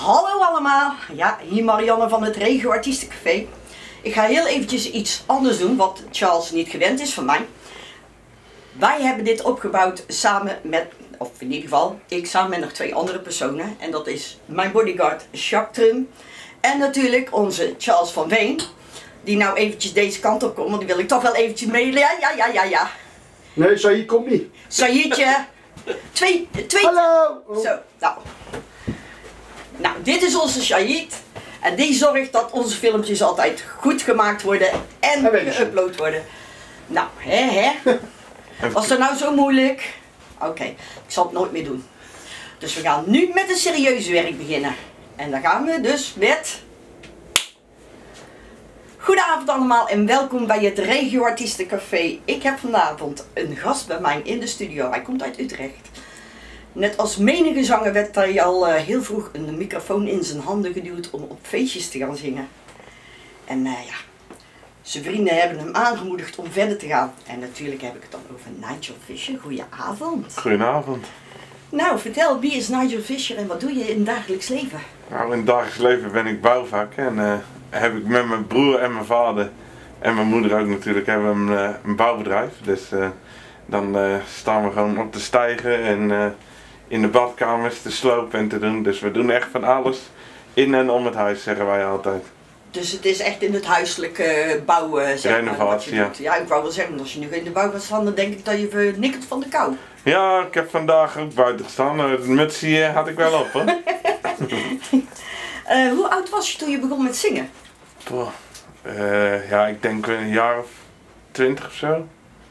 Hallo allemaal, ja, hier Marianne van het Regio Artiestencafé. Ik ga heel eventjes iets anders doen, wat Charles niet gewend is van mij. Wij hebben dit opgebouwd samen met, of in ieder geval, ik samen met nog 2 andere personen. En dat is mijn bodyguard Jacques Trum en natuurlijk onze Charles van Veen. Die nou eventjes deze kant op komt, want die wil ik toch wel eventjes mee. Ja. Nee, Saïd komt niet. Saïdje. Twee. Hallo! Zo, nou, dit is onze Saïd. En die zorgt dat onze filmpjes altijd goed gemaakt worden en geüpload worden. Nou, hè. Was dat nou zo moeilijk? Oké, ik zal het nooit meer doen. Dus we gaan nu met een serieuze werk beginnen. En dan gaan we dus met... Goedenavond allemaal en welkom bij het Regio Artiestencafé. Ik heb vanavond een gast bij mij in de studio. Hij komt uit Utrecht. Net als menige zanger werd hij al heel vroeg een microfoon in zijn handen geduwd om op feestjes te gaan zingen. En ja, zijn vrienden hebben hem aangemoedigd om verder te gaan. En natuurlijk heb ik het dan over Nigel Fisher. Goedenavond. Goedenavond. Nou, vertel, wie is Nigel Fisher en wat doe je in het dagelijks leven? Nou, in het dagelijks leven ben ik bouwvak en heb ik met mijn broer en mijn vader en mijn moeder ook natuurlijk hebben we een bouwbedrijf. Dus dan staan we gewoon op te stijgen en in de badkamers te slopen en te doen. Dus we doen echt van alles in en om het huis, zeggen wij altijd. Dus het is echt in het huiselijke bouwen, zeg maar, wat je doet. Ja, ik wou wel zeggen, als je nu in de bouw gaat staan, dan denk ik dat je vernikkelt van de kou. Ja, ik heb vandaag ook buiten gestaan. Het mutsje had ik wel op, hoor. Hoe oud was je toen je begon met zingen? Ja, ik denk een jaar of 20 of zo.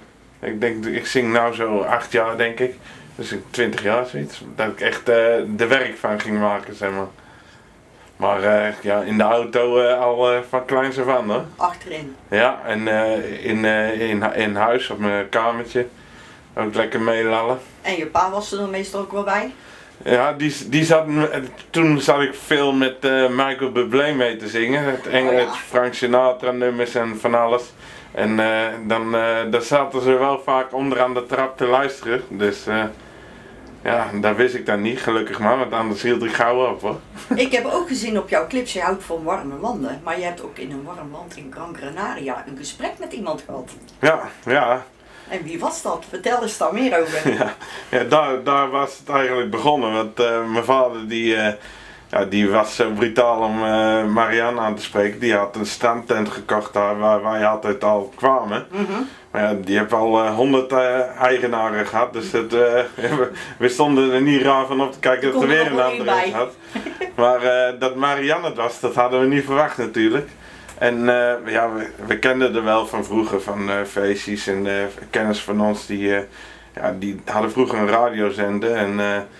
Ik zing nou zo 8 jaar, denk ik. Dus 20 jaar zoiets. Dat ik echt de werk van ging maken, zeg maar. Maar ja, in de auto al van kleins af aan, hoor. Achterin? Ja, en in huis op mijn kamertje. Ook lekker meelallen. En je pa was er dan meestal ook wel bij? Ja, toen zat ik veel met Michael Bublé mee te zingen. Het Frank Sinatra nummers en van alles. En dan zaten ze wel vaak onderaan de trap te luisteren. Dus ja, dat wist ik dan niet, gelukkig maar, want anders hield ik gauw op, hoor. Ik heb ook gezien op jouw clips, je houdt van warme landen. Maar je hebt ook in een warm land in Gran Canaria een gesprek met iemand gehad. Ja. En wie was dat? Vertel eens daar meer over. Ja, daar was het eigenlijk begonnen. Want mijn vader die was zo brutaal om Marianne aan te spreken. Die had een standtent gekocht daar waar wij altijd al kwamen. Maar ja, die heeft al 100 eigenaren gehad. Dus we stonden er niet raar van op te kijken dat er weer een andere had. Maar dat Marianne het was, dat hadden we niet verwacht natuurlijk. En ja, we kenden er wel van vroeger, van feestjes en kennis van ons die hadden vroeger een radiozender en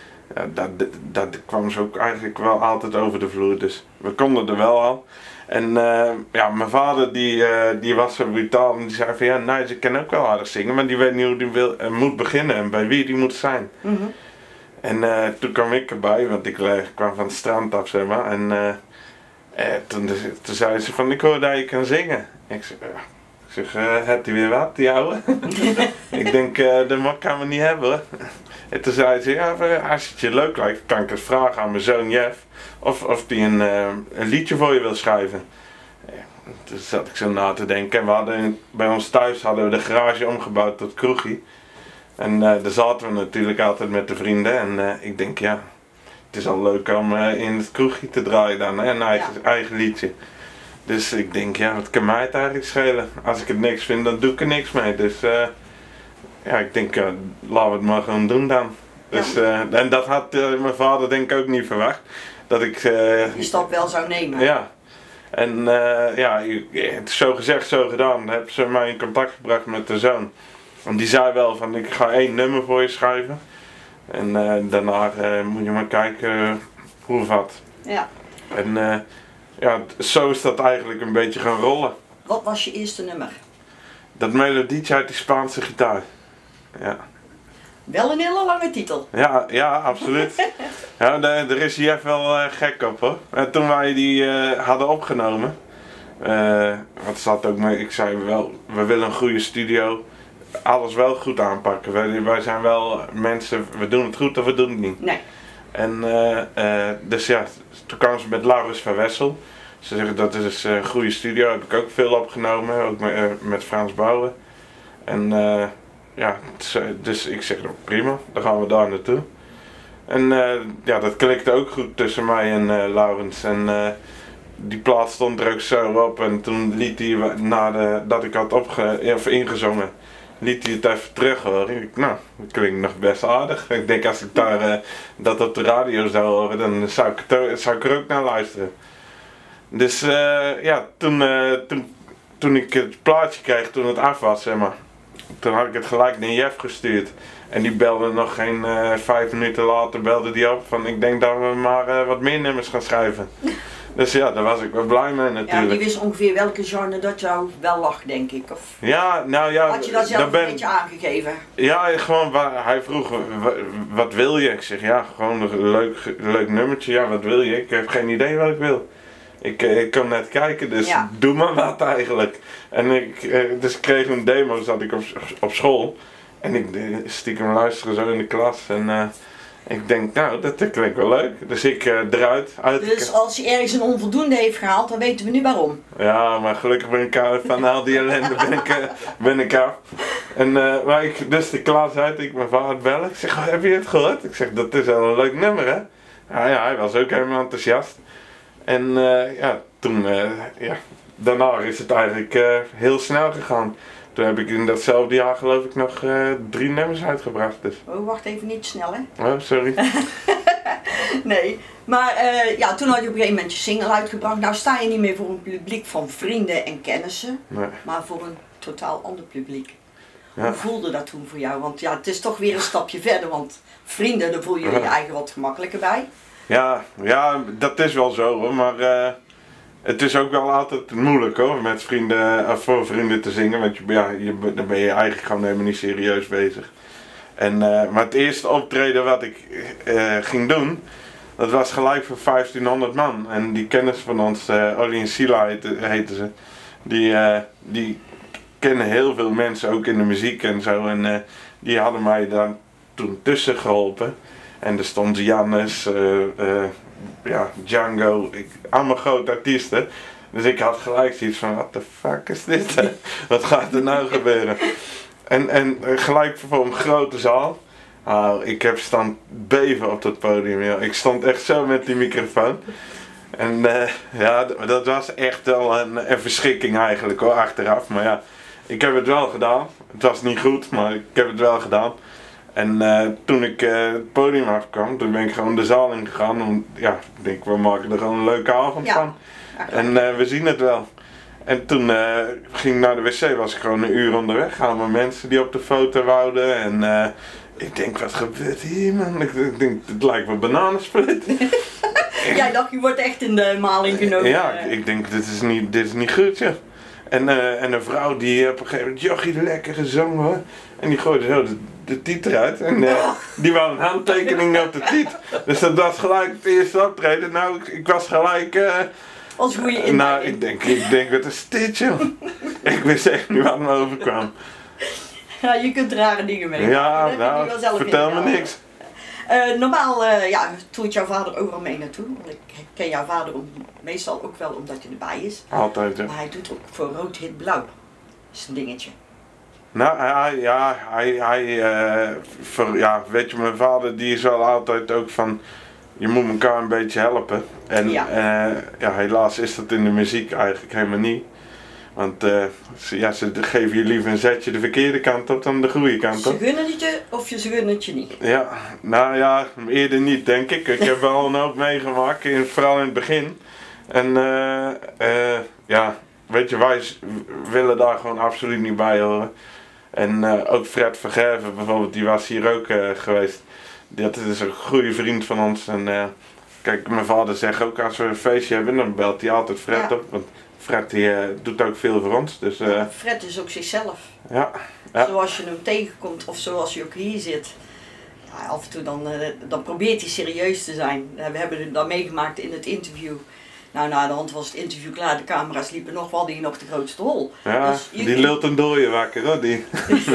dat kwam ze ook eigenlijk wel altijd over de vloer, dus we konden er wel al. En ja, mijn vader die was zo brutaal en die zei van ja, Nigel kan ook wel aardig zingen, maar die weet niet hoe die moet beginnen en bij wie die moet zijn. En toen kwam ik erbij, want ik kwam van het strand af, zeg maar, en toen zei ze van, ik hoor dat je kan zingen. Ik zeg, hebt hij weer wat, die ouwe? Ik denk, dat kan we niet hebben, hoor. En toen zei ze, ja, als het je leuk lijkt, kan ik eens vragen aan mijn zoon Jeff of die een liedje voor je wil schrijven. Toen zat ik zo na te denken en bij ons thuis hadden we de garage omgebouwd tot kroegie. En daar zaten we natuurlijk altijd met de vrienden en ik denk, ja, het is al leuk om in het kroegje te draaien dan, hè? Een eigen liedje. Dus ik denk, ja, wat kan mij het eigenlijk schelen? Als ik het niks vind, dan doe ik er niks mee. Dus ja, ik denk, laten we het maar gewoon doen dan. Dus, en dat had mijn vader denk ik ook niet verwacht. Dat ik die stap wel zou nemen. Ja. En ja, zo gezegd, zo gedaan. Dan hebben ze mij in contact gebracht met de zoon. En die zei wel van, ik ga 1 nummer voor je schrijven. En daarna moet je maar kijken hoe of wat. Ja. En ja, zo is dat eigenlijk een beetje gaan rollen. Wat was je eerste nummer? Dat melodietje uit die Spaanse gitaar. Ja. Wel een hele lange titel. Ja, absoluut. Ja, daar is Jeff wel gek op, hoor. En toen wij die hadden opgenomen, wat zat ook mee, ik zei wel, we willen een goede studio. Alles wel goed aanpakken. Wij zijn wel mensen, we doen het goed of we doen het niet. Nee. En dus ja, toen kwamen ze met Laurens van Wessel. Ze zeggen dat is een goede studio, heb ik ook veel opgenomen, ook met Frans Bouwen. En ja, dus ik zeg prima, dan gaan we daar naartoe. En ja, dat klikte ook goed tussen mij en Laurens. En die plaat stond er ook zo op en toen liet hij, nadat ik had ingezongen, liet hij het even terug horen. Ik, nou, dat klinkt nog best aardig. Ik denk als ik daar dat op de radio zou horen, dan zou ik er ook naar luisteren. Dus ja, toen ik het plaatje kreeg, toen het af was, zeg maar, toen had ik het gelijk naar Jeff gestuurd. En die belde nog geen 5 minuten later belde die op van ik denk dat we maar wat meer nummers gaan schrijven. Dus ja, daar was ik wel blij mee natuurlijk. Ja, die wist ongeveer welke genre dat jou wel lag, denk ik. Of ja, nou ja. had je dat zelf een beetje aangegeven? Ja, gewoon, hij vroeg, wat wil je? Ik zeg, ja, gewoon een leuk nummertje. Ja, wat wil je? Ik heb geen idee wat ik wil. Ik kan net kijken, dus ja. Doe maar wat eigenlijk. En dus ik kreeg een demo, zat ik op school. En ik stiekem luisteren zo in de klas. En ik denk, nou, dat klinkt wel leuk. Dus ik eruit. Dus als hij ergens een onvoldoende heeft gehaald, dan weten we nu waarom. Ja, maar gelukkig ben ik van al die ellende ben ik af. En maar dus de klas uit, ik mijn vader bellen. Ik zeg, heb je het gehoord? Ik zeg, dat is wel een leuk nummer, hè? Ja, hij was ook helemaal enthousiast. En ja, toen, ja, daarna is het eigenlijk heel snel gegaan. Toen heb ik in datzelfde jaar geloof ik nog 3 nummers uitgebracht. Dus. Oh, wacht even, niet snel hè? Oh, sorry. Nee, maar ja, toen had je op een gegeven moment je single uitgebracht. Nou sta je niet meer voor een publiek van vrienden en kennissen, nee. Maar voor een totaal ander publiek. Ja. Hoe voelde dat toen voor jou? Want ja, het is toch weer een stapje verder, want vrienden, daar voel je je eigen wat gemakkelijker bij. Ja, dat is wel zo hoor, maar het is ook wel altijd moeilijk hoor, met vrienden, of voor vrienden te zingen, want dan ben je eigenlijk gewoon helemaal niet serieus bezig. En, maar het eerste optreden wat ik ging doen, dat was gelijk voor 1500 man. En die kennis van ons, Olly en Sila heten ze, die kennen heel veel mensen ook in de muziek en zo. En die hadden mij daar toen tussen geholpen. En er stond Jannes, ja, Django, allemaal grote artiesten. Dus ik had gelijk zoiets van, what the fuck is dit? Wat gaat er nou gebeuren? En gelijk voor een grote zaal. Ik heb staan beven op dat podium. Ja. Ik stond echt zo met die microfoon. En ja, dat was echt wel een verschrikking eigenlijk hoor, achteraf. Maar ja, ik heb het wel gedaan. Het was niet goed, maar ik heb het wel gedaan. En toen ik het podium afkwam, toen ben ik gewoon de zaal ingegaan. Ja, ik denk, we maken er gewoon een leuke avond van. En we zien het wel. En toen ging ik naar de wc, was ik gewoon een uur onderweg. Gaan mensen die op de foto wouden. En ik denk, wat gebeurt hier man? Ik denk, het lijkt wel bananensplit. Jij dacht, je wordt echt in de maling genomen. Ja, ik denk, dit is niet goed ja. En een vrouw die op een gegeven moment, jochie lekker gezongen hoor. En die gooide zo de tiet eruit. En die wou een handtekening op de tiet. Dus dat was gelijk het eerste optreden. Nou, ik was gelijk... als goede in. Nou, ik denk, wat is dit joh? Ik wist echt niet wat me overkwam. Ja, je kunt rare dingen mee. Ja, nou, vertel me niks. Normaal ja, toert jouw vader overal mee naartoe. Want ik ken jouw vader meestal ook wel omdat hij erbij is. Altijd, ja. Maar hij doet ook voor rood, wit, blauw. Dat is een dingetje. Nou, weet je, mijn vader die is wel altijd ook van, je moet elkaar een beetje helpen. En ja, helaas is dat in de muziek eigenlijk helemaal niet. Want ze geven je liever een zetje de verkeerde kant op dan de goede kant op. Ze gunnen het je of ze gunnen het je niet? Ja, nou ja, eerder niet denk ik. Ik heb wel een hoop meegemaakt, vooral in het begin. En ja, weet je, wij willen daar gewoon absoluut niet bij horen. En ook Fred Vergerven bijvoorbeeld, die was hier ook geweest. Dat is een goede vriend van ons. En kijk, mijn vader zegt ook als we een feestje hebben, dan belt hij altijd Fred op. Want Fred die, doet ook veel voor ons. Dus, Fred is ook zichzelf. Ja. Zoals je hem tegenkomt of zoals hij ook hier zit. Ja, af en toe dan probeert hij serieus te zijn. We hebben het dan meegemaakt in het interview. Nou, na de hand was het interview klaar, de camera's liepen nog wel, die nog de grootste hol. Ja, Dus die lult een dooie wakker hoor, die.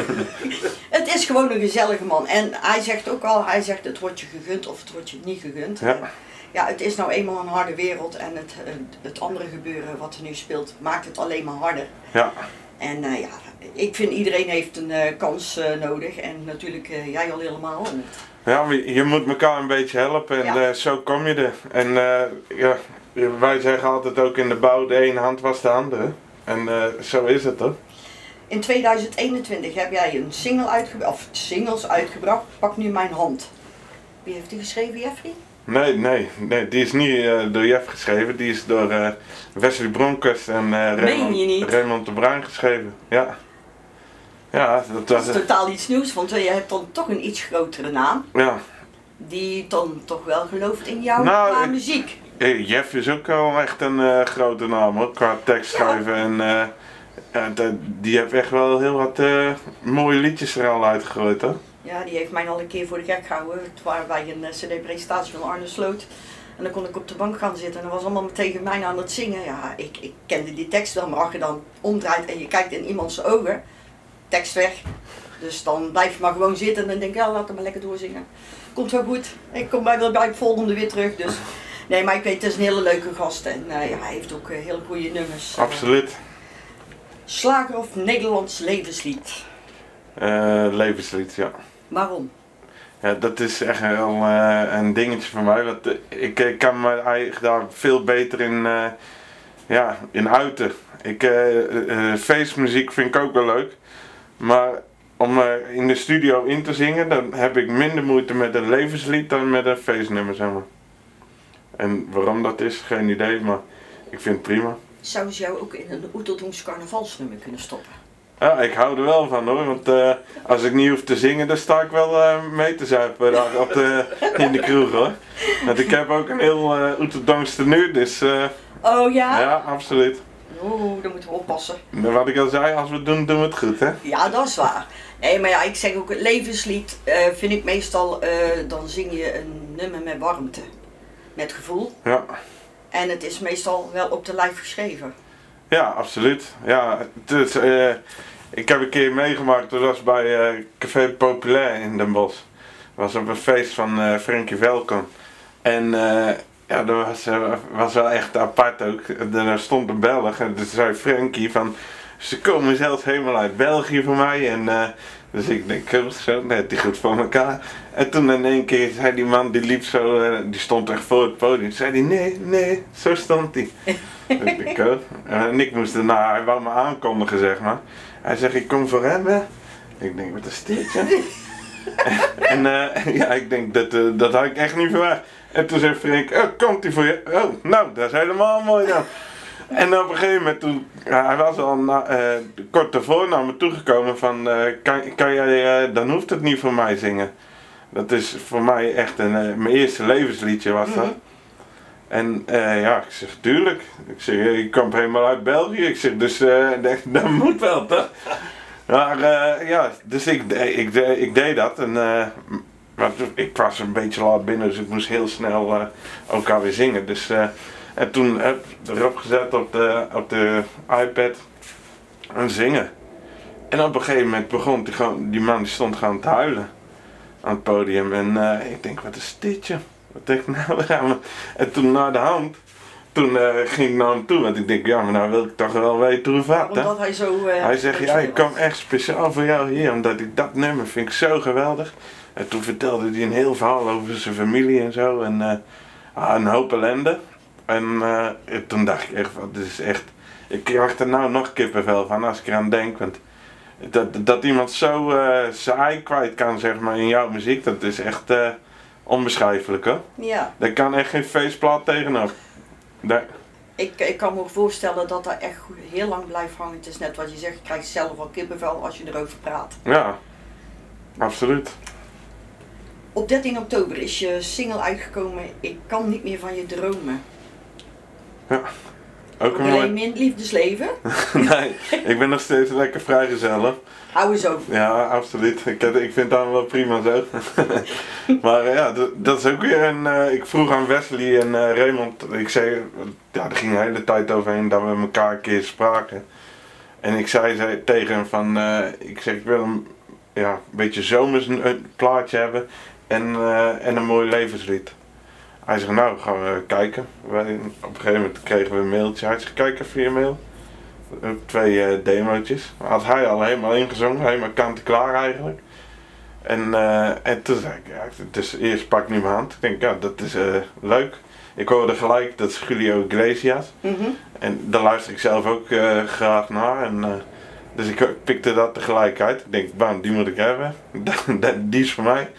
Het is gewoon een gezellige man. En hij zegt ook al, het wordt je gegund of het wordt je niet gegund. Ja. Ja, het is nou eenmaal een harde wereld en het andere gebeuren wat er nu speelt, maakt het alleen maar harder. Ja. En ja, ik vind iedereen heeft een kans nodig en natuurlijk jij al helemaal. Ja, maar je moet elkaar een beetje helpen en Ja. zo kom je er. En ja, wij zeggen altijd ook in de bouw, de ene hand was de andere. En zo is het hoor. In 2021 heb jij een singles uitgebracht, Pak nu mijn hand. Wie heeft die geschreven, Jeffrey? Nee, die is niet door Jeff geschreven, die is door Wesley Bronckhorst en Meen je niet? Raymond de Bruin geschreven. Ja. Ja, dat Dat was is totaal iets nieuws, want je hebt dan toch een iets grotere naam, ja. die dan toch wel gelooft in jou Nou, qua muziek. Jeff is ook wel echt een grote naam hoor, qua tekstschrijven en die heeft echt wel heel wat mooie liedjes er al uitgegooid hoor. Ja, die heeft mij al een keer voor de gek gehouden. Het waren bij een cd-presentatie van Arne Sloot. En dan kon ik op de bank gaan zitten en dat was allemaal tegen mij aan het zingen. Ja, ik kende die tekst wel, maar als je dan omdraait en je kijkt in iemands ogen, tekst weg. Dus dan blijf je maar gewoon zitten en dan denk ik, ja, laat hem maar lekker doorzingen. Komt wel goed. Ik kom wel bij het volgende weer terug. Dus nee, maar ik weet, het is een hele leuke gast en ja, hij heeft ook hele goede nummers. Absoluut. Slager of Nederlands levenslied? Levenslied, ja. Waarom? Ja, dat is echt wel een dingetje voor mij, want ik kan me eigenlijk daar veel beter in uiten. Feestmuziek vind ik ook wel leuk, maar om in de studio in te zingen, dan heb ik minder moeite met een levenslied dan met een feestnummer, zeg maar. En waarom dat is, geen idee, maar ik vind het prima. Zou ze jou ook in een Oeteldonks carnavalsnummer kunnen stoppen? Ja, ik hou er wel van hoor, want als ik niet hoef te zingen, dan sta ik wel mee te zuipen daar in de kroeg hoor. Want ik heb ook een heel Oeteldonks tenue, dus Oh ja? ja, absoluut. Oeh, dan moeten we oppassen. Wat ik al zei, als we het doen, doen we het goed hè. Ja, dat is waar. Nee, maar ja, ik zeg ook, het levenslied vind ik meestal, dan zing je een nummer met warmte. Met gevoel. Ja, En het is meestal wel op de lijf geschreven. ja absoluut. Ja, het is, ik heb een keer meegemaakt, dat was bij Café Populair in Den Bosch. Dat was op een feest van Frankie Velkom. En ja, dat was wel echt apart ook. Er stond een Belg en toen zei Frankie van, ze komen zelfs helemaal uit België voor mij. En dus ik denk, zo, net die goed voor elkaar. En toen in één keer zei die man, die liep zo, die stond echt voor het podium. Zei hij, nee, zo stond hij. Ik denk, oh. En ik moest daarna, hij wou me aankondigen zeg maar. Hij zegt, ik kom voor hem hè. Ik denk, wat is dit ja? En ja, ik denk, dat had ik echt niet verwacht. En toen zei Frank, oh, komt hij voor je? Oh, nou, dat is helemaal mooi dan. En op een gegeven moment, toen, hij was al kort daarvoor naar me toegekomen van, kan jij, dan hoeft het niet voor mij zingen. Dat is voor mij echt mijn eerste levensliedje was dat. En ja, ik zeg, tuurlijk. Ik zeg, je komt helemaal uit België. Ik zeg, dus dat moet wel toch? Maar ja, dus ik deed dat. En, maar ik was een beetje laat binnen, dus ik moest heel snel ook alweer zingen. Dus, en toen heb ik erop gezet op de iPad en zingen. En op een gegeven moment begon die man die stond gewoon te huilen aan het podium. En ik denk, wat is dit je? Wat denk ik nou weer? En toen naar de hand, toen ging ik naar hem toe, want ik denk, ja, maar nou wil ik toch wel weten hoe vat, hè? Omdat hij zo... Hij zegt, ja, ik kom echt speciaal voor jou hier, omdat ik dat nummer vind ik zo geweldig. En toen vertelde hij een heel verhaal over zijn familie en zo, en een hoop ellende. En toen dacht ik echt, dit is echt, ik krijg er nou nog kippenvel van als ik eraan denk, want dat iemand zo zijn ei kwijt kan, zeg maar, in jouw muziek, dat is echt onbeschrijfelijk, hoor. Ja. Daar kan echt geen feestplaat tegenop. Nee. Ik kan me ook voorstellen dat dat echt heel lang blijft hangen. Het is net wat je zegt, je krijgt zelf al kippenvel als je erover praat. Ja, absoluut. Op 13 oktober is je single uitgekomen, Ik kan niet meer van je dromen. Ja. Ook een Alleen mooi... in het liefdesleven. Nee, ik ben nog steeds lekker vrijgezel. Hou eens zo. Ja, absoluut. Ik vind dat wel prima zo. Maar ja, dat is ook weer een... ik vroeg aan Wesley en Raymond, ik zei, ja, er ging een hele tijd overheen dat we elkaar een keer spraken. En ik zei tegen hem van, ik wil een beetje zomers een plaatje hebben en een mooi levenslied. Hij zegt, nou gaan we kijken. Op een gegeven moment kregen we een mailtje. Hij zegt, kijk even je mail. 2 demootjes. Had hij al helemaal ingezongen, helemaal kant-en-klaar eigenlijk. En toen zei ik, ja, dus eerst pak ik nu mijn hand. Ik denk, ja, dat is leuk. Ik hoorde gelijk, dat is Julio Iglesias. En daar luister ik zelf ook graag naar. En, dus ik pikte dat tegelijk uit. Ik denk, bam, die moet ik hebben. Die is voor mij.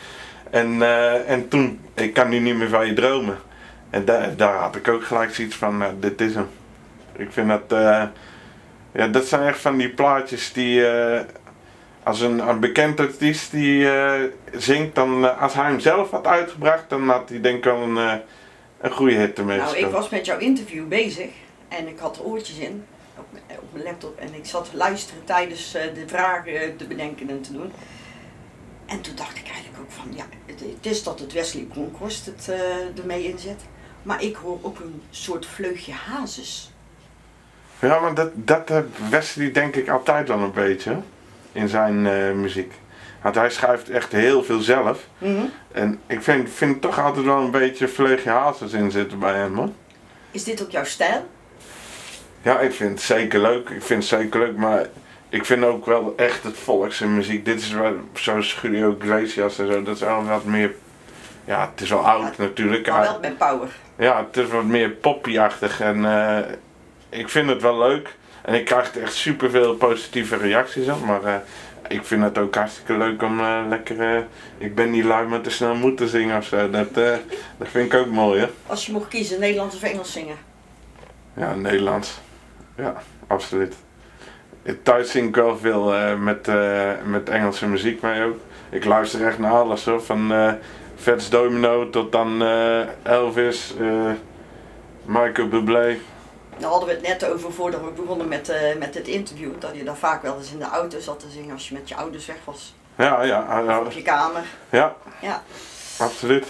En toen, ik kan nu niet meer van je dromen. En daar had ik ook gelijk zoiets van, dit is hem. Ik vind dat, ja, dat zijn echt van die plaatjes die, als een bekend artiest die zingt, dan als hij hem zelf had uitgebracht, dan had hij denk ik wel een goede hit ermee Nou, gespeeld. ik was met jouw interview bezig en ik had oortjes in op mijn laptop en ik zat te luisteren tijdens de vragen te bedenken en te doen. En toen dacht ik eigenlijk ook van, ja, het is dat het Wesley Bronkhorst het ermee inzet, maar ik hoor ook een soort vleugje hazes. Ja, maar dat Wesley denk ik altijd wel een beetje in zijn muziek. Want hij schrijft echt heel veel zelf. En ik vind toch altijd wel een beetje vleugje hazes in zitten bij hem, hoor. Is dit ook jouw stijl? Ja, ik vind het zeker leuk. Maar ik vind ook wel echt het volkse muziek. Dit is wel zoals Julio Iglesias en zo. Dat is wel wat meer... Ja, het is wel oud natuurlijk. Maar wel met power. Ja, het is wat meer poppy-achtig. En ik vind het wel leuk. En ik krijg er echt superveel positieve reacties op. Maar ik vind het ook hartstikke leuk om lekker... ik ben niet lui maar te snel moeten zingen of zo. Dat vind ik ook mooi, hè. Als je mocht kiezen, Nederlands of Engels zingen? Ja, Nederlands. Ja, absoluut. Thuis zing ik wel veel met Engelse muziek mee ook. Ik luister echt naar alles hoor, van Fats Domino tot dan Elvis, Michael Bublé. Daar hadden we het net over voordat we begonnen met het interview. Dat je dan vaak wel eens in de auto zat te zingen als je met je ouders weg was. Ja, Of op je kamer. ja, Ja. absoluut.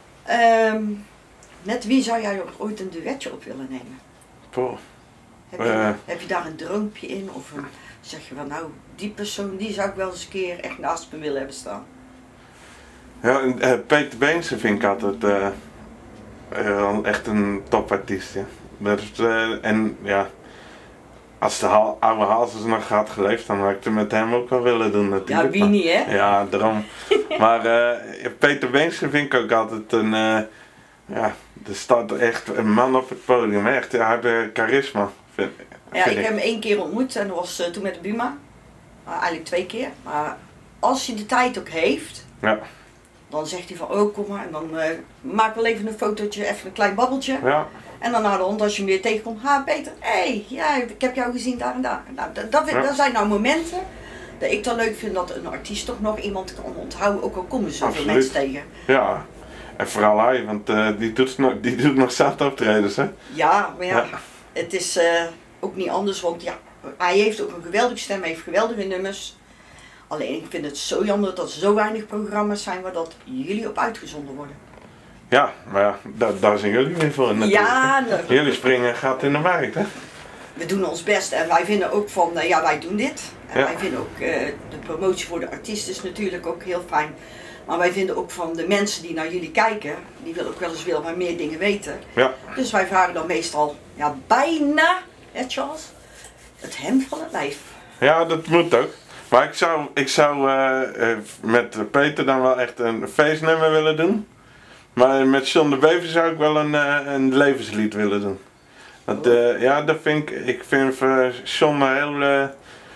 Met wie zou jij ooit een duetje op willen nemen? Poh. Heb je daar een droompje in? Of zeg je van nou, die persoon die zou ik wel eens een keer echt naast me willen hebben staan? Ja, Peter Beense vind ik altijd echt een topartiest. Ja. Dat is, en ja, als de oude Hazes nog had geleefd, dan had ik het met hem ook wel willen doen natuurlijk. Ja, wie niet hè? Ja, daarom. Maar Peter Beense vind ik ook altijd een, ja, er staat echt een man op het podium. Echt, hij heeft charisma. Ja, ik heb hem 1 keer ontmoet en dat was toen met de Buma. Eigenlijk 2 keer. Maar als hij de tijd ook heeft, Ja. dan zegt hij van oh kom maar en dan maak wel even een fotootje, even een klein babbeltje. Ja. En dan naar de hand als je hem weer tegenkomt, ha Peter, ja, ik heb jou gezien daar en daar. Nou, dat zijn nou momenten dat ik dan leuk vind dat een artiest toch nog iemand kan onthouden, ook al komen zoveel Absoluut. mensen tegen. Ja, en vooral hij, want die doet nog zat optredens, hè? Ja, maar ja, Ja. het is ook niet anders, want ja, hij heeft ook een geweldige stem, hij heeft geweldige nummers. Alleen ik vind het zo jammer dat er zo weinig programma's zijn waar dat jullie op uitgezonden worden. Ja, maar ja, daar zijn jullie weer voor natuurlijk. Ja, Jullie springen gaat in de markt, hè? we doen ons best en wij vinden ook van, ja wij doen dit. En Ja. wij vinden ook, de promotie voor de artiest is natuurlijk ook heel fijn. Maar wij vinden ook van de mensen die naar jullie kijken, die willen ook wel eens maar meer dingen weten. Ja. Dus wij vragen dan meestal, ja bijna, hè Charles, het hemd van het lijf. Ja, dat moet ook. Maar ik zou met Peter dan wel echt een feestnummer willen doen. Maar met John de Bever zou ik wel een levenslied willen doen. Want, ja, dat vind ik vind John een heel,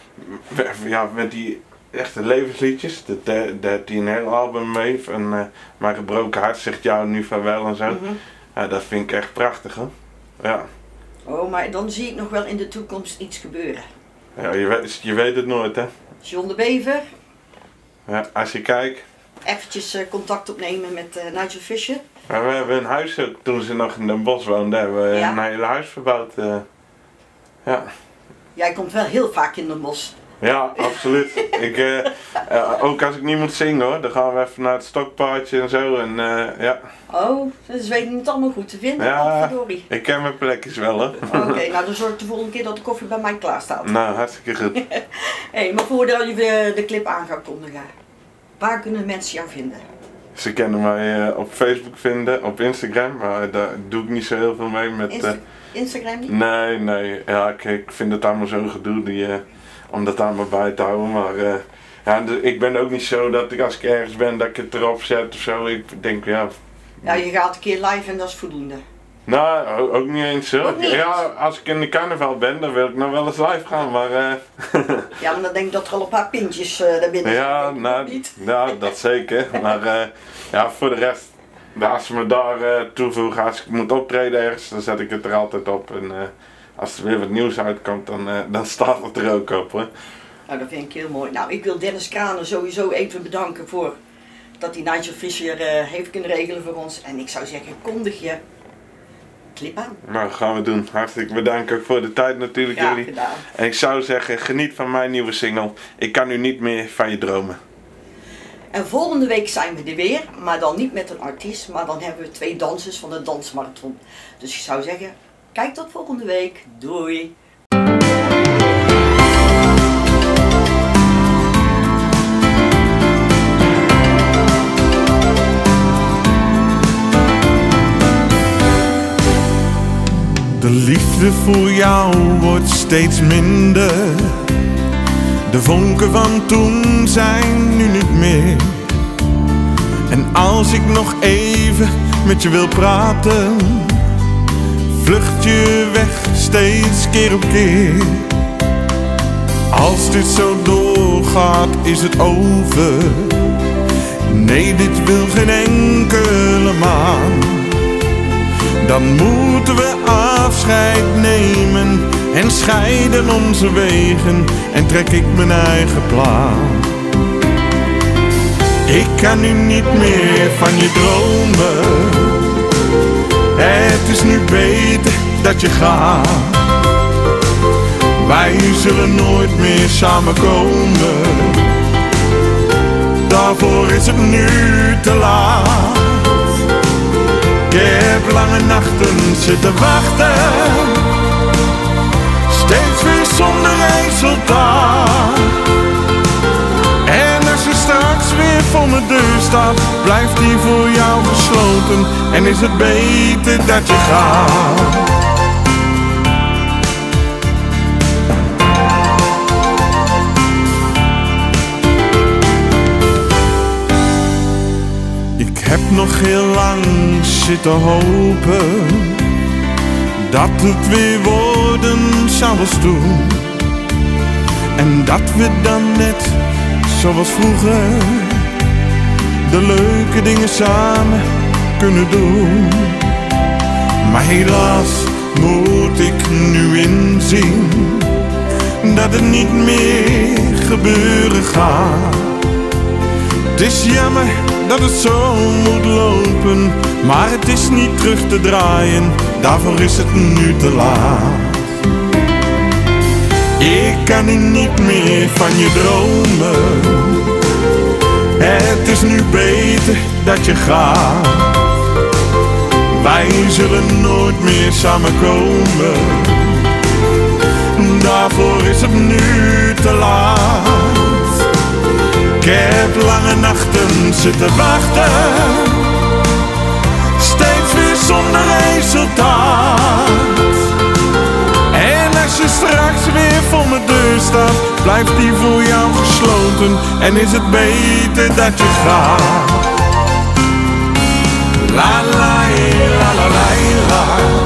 ja, met die echte levensliedjes, daar heeft hij een heel album mee. Van Mijn gebroken hart zegt jou nu vaarwel en zo. Ja, dat vind ik echt prachtig hoor. Ja. Oh, maar dan zie ik nog wel in de toekomst iets gebeuren. Ja, je weet het nooit hè. John de Bever, Ja, als je kijkt. eventjes contact opnemen met Nigel Fisher. Maar we hebben een huis ook, toen ze nog in Den Bosch woonden, hebben we Ja. een hele huis verbouwd. Ja. Jij komt wel heel vaak in de mos. Ja, absoluut. Ook als ik niet moet zingen hoor, dan gaan we even naar het stokpaardje en zo en ja. Oh, dus weten het allemaal goed te vinden. Ja, Potverdorie. ik ken mijn plekjes wel hoor. Oké, nou dan zorg ik de volgende keer dat de koffie bij mij klaar staat. Nou, hartstikke goed. Hey, maar voordat je de clip aan gaat kondigen, waar kunnen mensen jou vinden? Ze kunnen mij op Facebook vinden, op Instagram, maar daar doe ik niet zo heel veel mee met... Instagram niet? Nee, ja, ik vind het allemaal zo'n gedoe om dat allemaal bij te houden, maar ja, ik ben ook niet zo dat als ik ergens ben dat ik het erop zet of zo. Ik denk ja... Ja, je gaat een keer live en dat is voldoende. Nou, ook niet eens zo. Ook niet? Ja, als ik in de carnaval ben, dan wil ik nog wel eens live gaan, maar... Ja, maar dan denk ik dat er al een paar pintjes daar binnen Ja, zitten. nou, ja, dat zeker. Maar ja, voor de rest, als ze me daar toevoegen, als ik moet optreden ergens, dan zet ik het er altijd op. En als er weer wat nieuws uitkomt, dan staat het er ook op hoor. Nou, dat vind ik heel mooi. Nou, ik wil Dennis Kranen sowieso even bedanken voor dat hij Nigel Fisher heeft kunnen regelen voor ons. En ik zou zeggen, kondig je clip aan. Nou, gaan we doen. Hartelijk bedankt ook voor de tijd natuurlijk Graag jullie. gedaan. En ik zou zeggen, geniet van mijn nieuwe single. Ik kan nu niet meer van je dromen. En volgende week zijn we er weer, maar dan niet met een artiest, maar dan hebben we 2 dansers van de dansmarathon. Dus ik zou zeggen, kijk tot volgende week. Doei! De liefde voor jou wordt steeds minder. De vonken van toen zijn nu niet meer. En als ik nog even met je wil praten, vlucht je weg steeds keer op keer. Als dit zo doorgaat is het over. Nee, dit wil geen enkele maan. Dan moeten we afscheid nemen en scheiden onze wegen en trek ik mijn eigen plan. Ik kan nu niet meer van je dromen. Het is nu beter dat je gaat. Wij zullen nooit meer samenkomen. Daarvoor is het nu te laat. Ik heb lange nachten zitten wachten, steeds weer zonder resultaat. En als je straks weer voor mijn deur staat, blijft die voor jou gesloten en is het beter dat je gaat. Ik heb nog heel lang zitten hopen dat het weer worden zou als toen. En dat we dan net zoals vroeger de leuke dingen samen kunnen doen. Maar helaas moet ik nu inzien dat het niet meer gebeuren gaat. Het is jammer dat het zo moet lopen, maar het is niet terug te draaien, daarvoor is het nu te laat. Ik kan nu niet meer van je dromen. Het is nu beter dat je gaat. Wij zullen nooit meer samenkomen. Daarvoor is het nu te laat. Ik heb lange nachten zitten wachten, steeds weer zonder resultaat. En als je straks weer voor mijn deur staat, blijft die voor jou gesloten en is het beter dat je gaat. La la la la la la,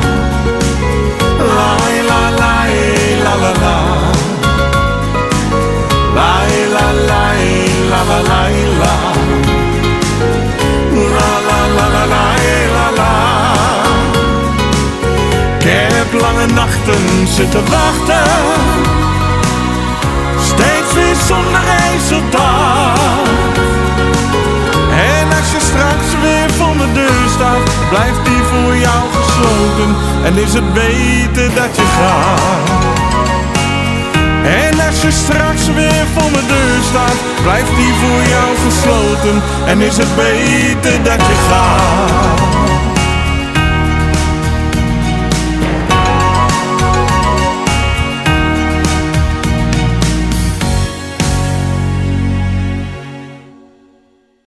la la la la la la, la la la la la la la, la la la la la la. Ik heb lange nachten zitten wachten, steeds weer zonder resultaat. En als je straks weer voor mijn deur staat, blijft die voor jou gesloten en is het beter dat je gaat. En als je straks weer voor mijn deur staat, blijft die voor jou gesloten. En is het beter dat je gaat.